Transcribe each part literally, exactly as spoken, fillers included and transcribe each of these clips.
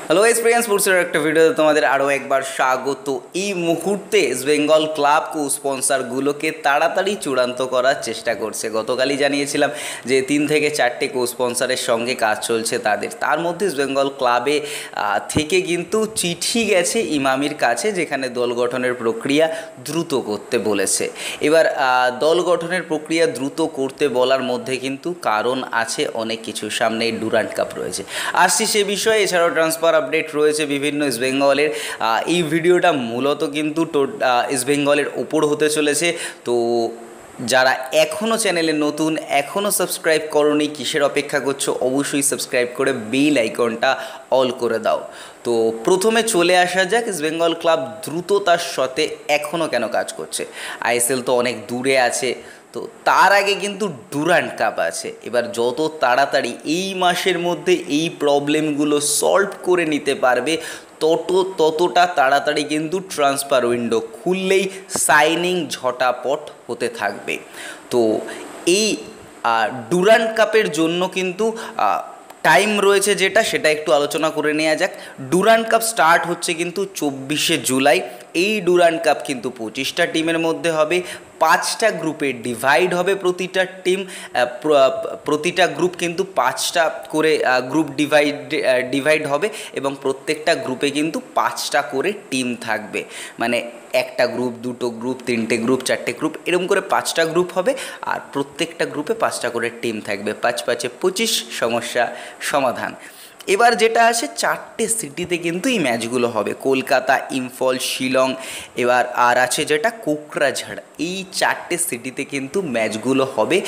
Hello experience স্পোর্টসের একটা ভিডিওতে তোমাদের আরও একবার স্বাগত। এই মুহূর্তে ইস্ট বেঙ্গল ক্লাব কো স্পন্সারগুলোকে তাড়াতাড়ি চূড়ান্ত করার চেষ্টা করছে। গতকালই জানিয়েছিলাম যে তিন থেকে চারটে কো স্পন্সারের সঙ্গে কাজ চলছে তাদের, তার মধ্যে ইস্ট বেঙ্গল ক্লাবে থেকে কিন্তু চিঠি গেছে ইমামির কাছে, যেখানে দল গঠনের প্রক্রিয়া দ্রুত করতে বলেছে। এবার দল গঠনের প্রক্রিয়া দ্রুত করতে বলার মধ্যে কিন্তু কারণ আছে অনেক কিছু। সামনে ডুরান্ট কাপ রয়েছে, আসছি সে বিষয়ে। এছাড়াও ট্রান্সফার আপডেট রয়েছে বিভিন্ন ইস্ট বেঙ্গলের। এই ভিডিওটা মূলত কিন্তু ইস্ট বেঙ্গলের ওপর হতে চলেছে। তো যারা এখনও চ্যানেলে নতুন, এখনও সাবস্ক্রাইব করোনি, কিসের অপেক্ষা করছো? অবশ্যই সাবস্ক্রাইব করে বেল আইকনটা অল করে দাও। তো প্রথমে চলে আসা যাক ইস্ট বেঙ্গল ক্লাব দ্রুততার সাথে এখনও কেন কাজ করছে। আইএসএল তো অনেক দূরে আছে, তো তার আগে কিন্তু ডুরান্ট কাপ আছে। এবার যত তাড়াতাড়ি এই মাসের মধ্যে এই প্রবলেমগুলো সলভ করে নিতে পারবে, তত ততটা তাড়াতাড়ি কিন্তু ট্রান্সফার উইন্ডো খুললেই সাইনিং ঝটাপট হতে থাকবে। তো এই ডুরান্ট কাপের জন্য কিন্তু টাইম রয়েছে, যেটা সেটা একটু আলোচনা করে নেওয়া যাক। ডুরান্ট কাপ স্টার্ট হচ্ছে কিন্তু চব্বিশে জুলাই। এই ডুরান্ট কাপ কিন্তু পঁচিশটা টিমের মধ্যে হবে, পাঁচটা গ্রুপে ডিভাইড হবে প্রতিটা টিম। প্রতিটা গ্রুপ কিন্তু পাঁচটা করে গ্রুপ ডিভাইড ডিভাইড হবে এবং প্রত্যেকটা গ্রুপে কিন্তু পাঁচটা করে টিম থাকবে। মানে একটা গ্রুপ, দুটো গ্রুপ, তিনটে গ্রুপ, চারটে গ্রুপ, এরকম করে পাঁচটা গ্রুপ হবে আর প্রত্যেকটা গ্রুপে পাঁচটা করে টিম থাকবে। পাঁচ পাঁচে পঁচিশ, সমস্যা সমাধান। এবার যেটা আসে, চারটে সিটিতে কিন্তু এই ম্যাচগুলো হবে, কলকাতা, ইম্ফল, শিলং, এবার আর আছে যেটা কোকরাঝাড়। এই চারটে সিটিতে কিন্তু ম্যাচগুলো হবে।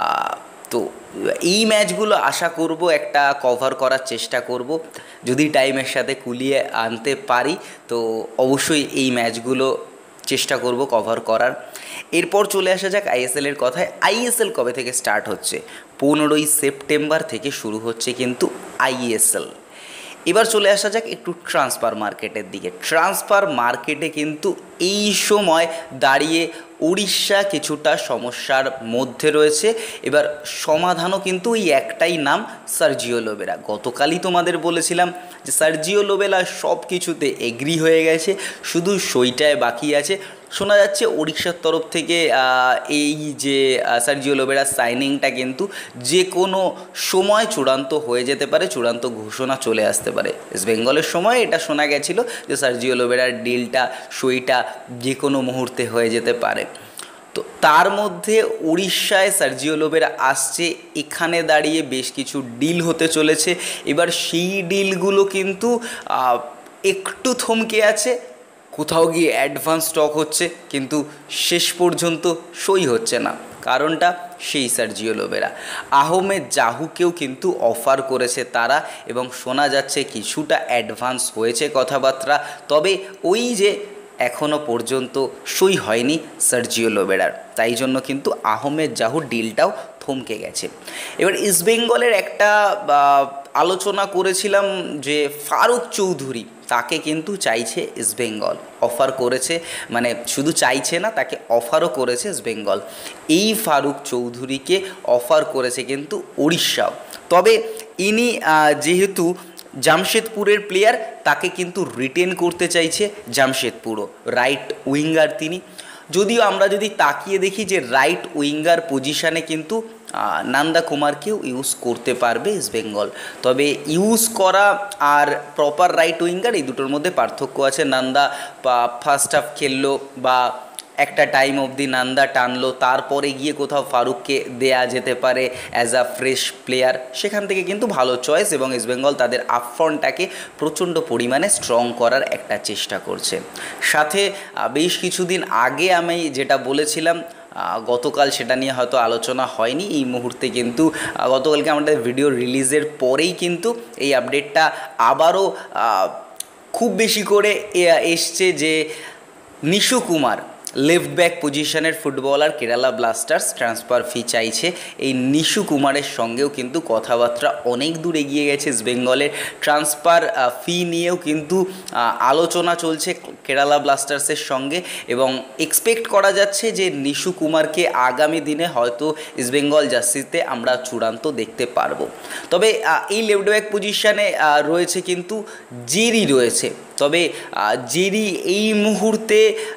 তো এই ম্যাচগুলো আশা করব একটা কভার করার চেষ্টা করব, যদি টাইমের সাথে কুলিয়ে আনতে পারি তো অবশ্যই এই ম্যাচগুলো চেষ্টা করব কভার করার। এরপর চলে আসা যাক আইএসএলের কথায়। আইএসএল কবে থেকে স্টার্ট হচ্ছে? পনেরোই সেপ্টেম্বর থেকে শুরু হচ্ছে কিন্তু আইএসএল। এবার চলে আসা যাক একটু ট্রান্সফার মার্কেটের দিকে। ট্রান্সফার মার্কেটে কিন্তু এই সময় দাঁড়িয়ে উড়িষ্যা কিছুটা সমস্যার মধ্যে রয়েছে। এবার সমাধানও কিন্তু এই একটাই নাম, সার্জিও লোবেরা। গতকালই তোমাদের বলেছিলাম যে সার্জিও লোবেরা সব কিছুতে এগ্রি হয়ে গেছে, শুধু সইটায় বাকি আছে। শোনা যাচ্ছে উড়িষ্যার তরফ থেকে এই যে সার্জিও লোবেরা সাইনিংটা কিন্তু যে কোনো সময় চূড়ান্ত হয়ে যেতে পারে, চূড়ান্ত ঘোষণা চলে আসতে পারে। ইস্ট বেঙ্গলের সময় এটা শোনা গেছিলো যে সার্জিও লোবেরার ডিলটা, সইটা যে কোনো মুহূর্তে হয়ে যেতে পারে। তো তার মধ্যে উড়িষ্যায় সার্জিও লোবেরা আসছে, এখানে দাঁড়িয়ে বেশ কিছু ডিল হতে চলেছে। এবার সেই ডিলগুলো কিন্তু একটু থমকে আছে, কোথাও গিয়ে অ্যাডভান্স স্টক হচ্ছে কিন্তু শেষ পর্যন্ত সই হচ্ছে না। কারণটা সেই সার্জিও লোবেরা। আহমেদ জাহুকেও কিন্তু অফার করেছে তারা এবং শোনা যাচ্ছে কিছুটা অ্যাডভান্স হয়েছে কথাবার্তা, তবে ওই যে এখনও পর্যন্ত সই হয়নি সার্জিও লোবেরার, তাই জন্য কিন্তু আহমেদ জাহু ডিলটাও থমকে গেছে। এবার ইস্টবেঙ্গলের একটা আলোচনা করেছিলাম যে ফারুক চৌধুরী, তাকে কিন্তু চাইছে ইস্টবেঙ্গল, অফার করেছে, মানে শুধু চাইছে না, তাকে অফারও করেছে ইস্টবেঙ্গল। এই ফারুক চৌধুরীকে অফার করেছে কিন্তু উড়িষ্যাও, তবে ইনি যেহেতু জামশেদপুরের প্লেয়ার, তাকে কিন্তু রিটেন করতে চাইছে জামশেদপুরও। রাইট উইঙ্গার তিনি, যদিও আমরা যদি তাকিয়ে দেখি যে রাইট উইঙ্গার পজিশানে কিন্তু নন্দা কুমারকেও ইউজ করতে পারবে ইস্টবেঙ্গল, তবে ইউজ করা আর প্রপার রাইট উইঙ্গার এই দুটোর মধ্যে পার্থক্য আছে। নন্দা ফার্স্ট হাফ খেললো বা একটা টাইম অবধি নান্দা টানলো, তারপরে গিয়ে কোথাও ফারুককে দেয়া যেতে পারে অ্যাজ আ ফ্রেশ প্লেয়ার, সেখান থেকে কিন্তু ভালো চয়েস। এবং ইস্টবেঙ্গল তাদের আপফ্রন্টটাকে প্রচণ্ড পরিমাণে স্ট্রং করার একটা চেষ্টা করছে। সাথে বেশ কিছুদিন আগে আমি যেটা বলেছিলাম, গতকাল সেটা নিয়ে হয়তো আলোচনা হয়নি, এই মুহূর্তে কিন্তু গতকালকে আমাদের ভিডিও রিলিজের পরেই কিন্তু এই আপডেটটা আবারও খুব বেশি করে এসছে যে নিশু কুমার লেফট ব্যাক পজিশনের footballer Kerala Blasters transfer fee চাইছে। এই নিশু কুমারের সঙ্গেও কিন্তু কথাবার্তা অনেক দূর এগিয়ে গেছে। ইস্ট বেঙ্গলের ট্রান্সফার ফি নিয়েও কিন্তু আলোচনা চলছে কেরালা ব্লাস্টার্সের সঙ্গে, এবং এক্সপেক্ট করা যাচ্ছে যে নিশু কুমারকে আগামী দিনে হয়তো ইস্ট বেঙ্গল জার্সিতে আমরা চূড়ান্ত দেখতে পারবো। তবে এই লেফট ব্যাক পজিশনে রয়েছে কিন্তু জেরি রয়েছে, তবে জেরি এই মুহূর্তে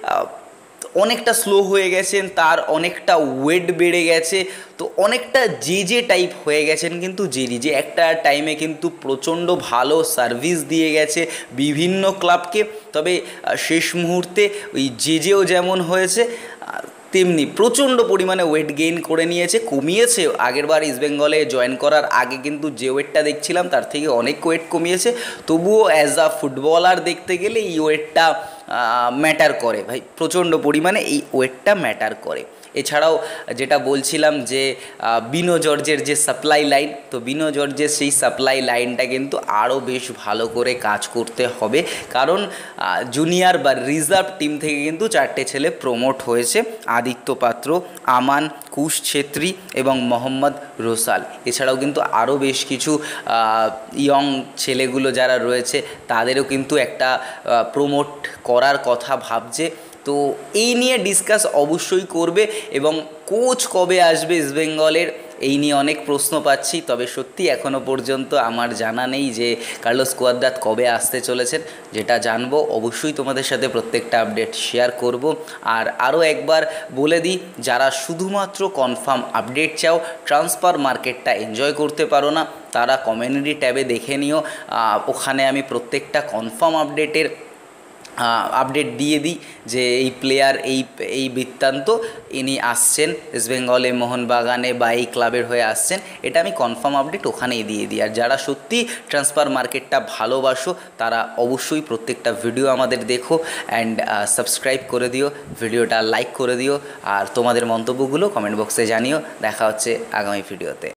অনেকটা স্লো হয়ে গেছেন, তার অনেকটা ওয়েট বেড়ে গেছে, তো অনেকটা যে যে টাইপ হয়ে গেছেন কিন্তু জেরি, যে একটা টাইমে কিন্তু প্রচণ্ড ভালো সার্ভিস দিয়ে গেছে বিভিন্ন ক্লাবকে। তবে শেষ মুহূর্তে ওই যে যেও যেমন হয়েছে তেমনি প্রচণ্ড পরিমাণে ওয়েট গেইন করে নিয়েছে, কমিয়েছে। আগেরবার ইস্টবেঙ্গলে জয়েন করার আগে কিন্তু যে ওয়েটটা দেখছিলাম তার থেকে অনেক ওয়েট কমিয়েছে, তবুও অ্যাজ আ ফুটবলার দেখতে গেলে এই ওয়েটটা ম্যাটার করে ভাই, প্রচণ্ড পরিমাণে এই ওয়েটটা ম্যাটার করে। এছাড়াও যেটা বলছিলাম যে বিনো জর্জের যে সাপ্লাই লাইন, তো বিনো জর্জের সেই সাপ্লাই লাইনটা কিন্তু আরও বেশ ভালো করে কাজ করতে হবে, কারণ জুনিয়র বা রিজার্ভ টিম থেকে কিন্তু চারটে ছেলে প্রমোট হয়েছে, আদিত্য পাত্র, আমান, কুশ ছেত্রী এবং মোহাম্মদ রোসাল। এছাড়াও কিন্তু আরও বেশ কিছু ইয়ং ছেলেগুলো যারা রয়েছে তাদেরও কিন্তু একটা প্রমোট করার কথা ভাবছে। তো এই নিয়ে ডিসকাস অবশ্যই করবে, এবং কোচ কবে আসবে ইস্টবেঙ্গলের এই নিয়ে অনেক প্রশ্ন পাচ্ছি। তবে সত্যি এখনও পর্যন্ত আমার জানা নেই যে কার্লোস কুয়াদ্রাত কবে আসতে চলেছেন, যেটা জানবো অবশ্যই তোমাদের সাথে প্রত্যেকটা আপডেট শেয়ার করব। আর আরও একবার বলে দিই, যারা শুধুমাত্র কনফার্ম আপডেট চাও, ট্রান্সফার মার্কেটটা এনজয় করতে পারো না, তারা কমিউনিটি ট্যাবে দেখে নিও, ওখানে আমি প্রত্যেকটা কনফার্ম আপডেটের আপডেট দিয়ে দিই যে এই প্লেয়ার এই এই বৃত্তান্ত ইনি আসছেন ইস্টবেঙ্গলে, মোহনবাগানে বা এই ক্লাবের হয়ে আসছেন, এটা আমি কনফার্ম আপডেট ওখানেই দিয়ে দিই। আর যারা সত্যি ট্রান্সফার মার্কেটটা ভালোবাসো তারা অবশ্যই প্রত্যেকটা ভিডিও আমাদের দেখো অ্যান্ড সাবস্ক্রাইব করে দিও, ভিডিওটা লাইক করে দিও, আর তোমাদের মন্তব্যগুলো কমেন্ট বক্সে জানিও। দেখা হচ্ছে আগামী ভিডিওতে।